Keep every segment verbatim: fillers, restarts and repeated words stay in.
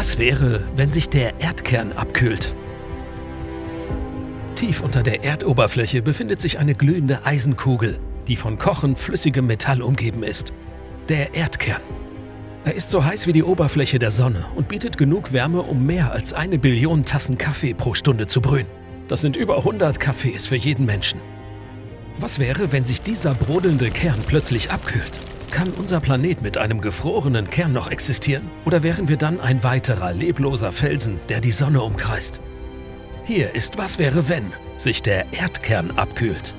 Was wäre, wenn sich der Erdkern abkühlt? Tief unter der Erdoberfläche befindet sich eine glühende Eisenkugel, die von kochend flüssigem Metall umgeben ist. Der Erdkern. Er ist so heiß wie die Oberfläche der Sonne und bietet genug Wärme, um mehr als eine Billion Tassen Kaffee pro Stunde zu brühen. Das sind über hundert Kaffees für jeden Menschen. Was wäre, wenn sich dieser brodelnde Kern plötzlich abkühlt? Kann unser Planet mit einem gefrorenen Kern noch existieren? Oder wären wir dann ein weiterer lebloser Felsen, der die Sonne umkreist? Hier ist Was wäre, wenn sich der Erdkern abkühlt.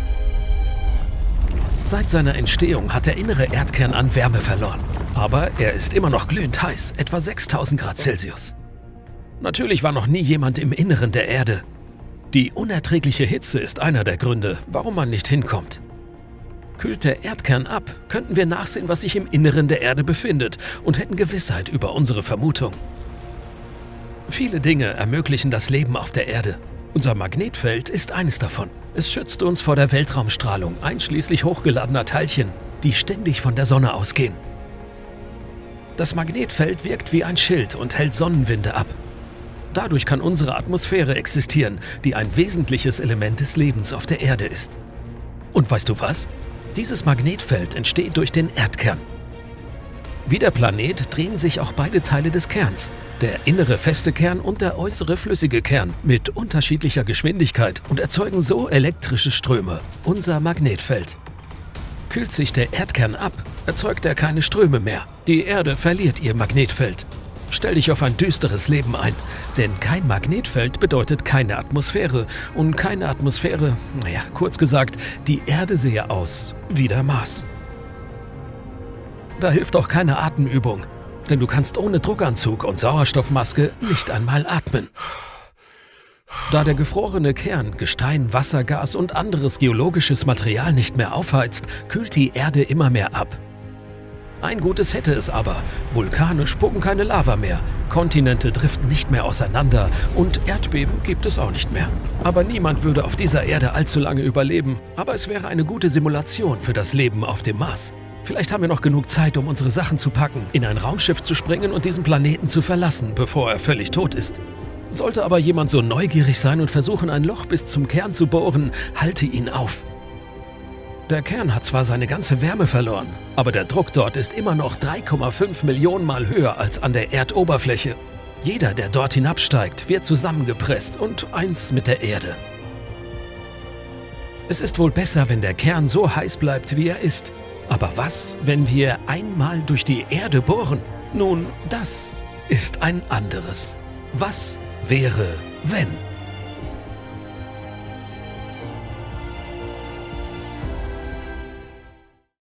Seit seiner Entstehung hat der innere Erdkern an Wärme verloren. Aber er ist immer noch glühend heiß, etwa sechstausend Grad Celsius. Natürlich war noch nie jemand im Inneren der Erde. Die unerträgliche Hitze ist einer der Gründe, warum man nicht hinkommt. Kühlt der Erdkern ab, könnten wir nachsehen, was sich im Inneren der Erde befindet und hätten Gewissheit über unsere Vermutung. Viele Dinge ermöglichen das Leben auf der Erde. Unser Magnetfeld ist eines davon. Es schützt uns vor der Weltraumstrahlung, einschließlich hochgeladener Teilchen, die ständig von der Sonne ausgehen. Das Magnetfeld wirkt wie ein Schild und hält Sonnenwinde ab. Dadurch kann unsere Atmosphäre existieren, die ein wesentliches Element des Lebens auf der Erde ist. Und weißt du was? Dieses Magnetfeld entsteht durch den Erdkern. Wie der Planet drehen sich auch beide Teile des Kerns, der innere feste Kern und der äußere flüssige Kern, mit unterschiedlicher Geschwindigkeit und erzeugen so elektrische Ströme, unser Magnetfeld. Kühlt sich der Erdkern ab, erzeugt er keine Ströme mehr. Die Erde verliert ihr Magnetfeld. Stell dich auf ein düsteres Leben ein, denn kein Magnetfeld bedeutet keine Atmosphäre und keine Atmosphäre, naja, kurz gesagt, die Erde sehe aus wie der Mars. Da hilft auch keine Atemübung, denn du kannst ohne Druckanzug und Sauerstoffmaske nicht einmal atmen. Da der gefrorene Kern Gestein, Wasser, Gas und anderes geologisches Material nicht mehr aufheizt, kühlt die Erde immer mehr ab. Ein Gutes hätte es aber: Vulkane spucken keine Lava mehr, Kontinente driften nicht mehr auseinander und Erdbeben gibt es auch nicht mehr. Aber niemand würde auf dieser Erde allzu lange überleben, aber es wäre eine gute Simulation für das Leben auf dem Mars. Vielleicht haben wir noch genug Zeit, um unsere Sachen zu packen, in ein Raumschiff zu springen und diesen Planeten zu verlassen, bevor er völlig tot ist. Sollte aber jemand so neugierig sein und versuchen, ein Loch bis zum Kern zu bohren, halte ihn auf. Der Kern hat zwar seine ganze Wärme verloren, aber der Druck dort ist immer noch drei Komma fünf Millionen Mal höher als an der Erdoberfläche. Jeder, der dort hinabsteigt, wird zusammengepresst und eins mit der Erde. Es ist wohl besser, wenn der Kern so heiß bleibt, wie er ist. Aber was, wenn wir einmal durch die Erde bohren? Nun, das ist ein anderes. Was wäre, wenn?